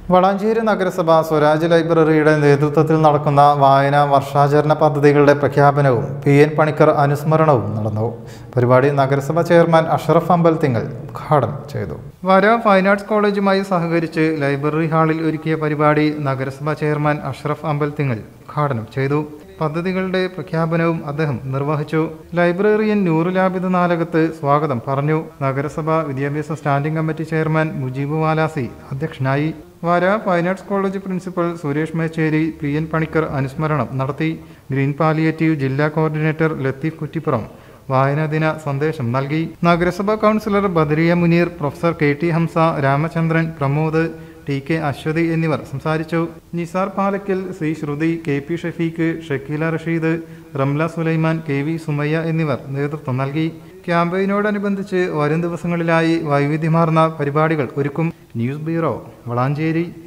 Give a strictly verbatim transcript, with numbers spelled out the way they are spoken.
വളാഞ്ചേരി നഗരസഭ സ്വരാജ് ലൈബ്രറിയുടെ നേതൃത്വത്തിൽ നടക്കുന്ന വായനാ വർഷാചരണ പദ്ധതികളുടെ പ്രഖ്യാപനവും പി എൻ പണിക്കർ അനുസ്മരണവും നടന്നു. പരിപാടി നഗരസഭ ചെയർമാൻ അഷ്റഫ് അമ്പലത്തിങ്ങൽ ഉദ്ഘാടനം ചെയ്തു. വര ഫൈൻ ആർട്സ് കോളേജുമായി സഹകരിച്ച് ലൈബ്രറി ഹാളിൽ ഒരുക്കിയ പരിപാടി നഗരസഭ ചെയർമാൻ അഷ്റഫ് അമ്പലത്തിങ്ങൽ ഉദ്ഘാടനം ചെയ്തു. പദ്ധതികളുടെ പ്രഖ്യാപനവും അദ്ദേഹം നിർവഹിച്ചു. ലൈബ്രറിയൻ നൂറുലാബിദ് നാലകത്ത് സ്വാഗതം പറഞ്ഞു. നഗരസഭ വിദ്യാഭ്യാസ standing committee chairman Mujeeb Valasi അധ്യക്ഷനായി. വര fine arts college principal Suresh Mecheri P N Panicker അനുസ്മരണം നടത്തി. ഗ്രീൻ പാലിയേറ്റീവ് ജില്ലാ കോർഡിനേറ്റർ ലത്തീഫ് കുറ്റിപ്പുറം വായനാ ദിന സന്ദേശം നൽകി. നഗരസഭാ councillor Badariya Muneer, professor K T Hamsa, Ramachandran, Pramod, T K Aswathy എന്നിവർ സംസാരിച്ചു. Nisar Palakkal, C Shruthi, K P Shafeeq, Shakeela Rasheed, Ramla Sulaiman, K V Sumayya എന്നിവർ നേതൃത്വം നൽകി. ക്യാമ്പയിനോടനുബന്ധിച്ച് വരും ദിവസങ്ങളിലായി വൈവിധ്യമാർന്ന പരിപാടികൾ ഒരുക്കും. News bureau, Valanchery.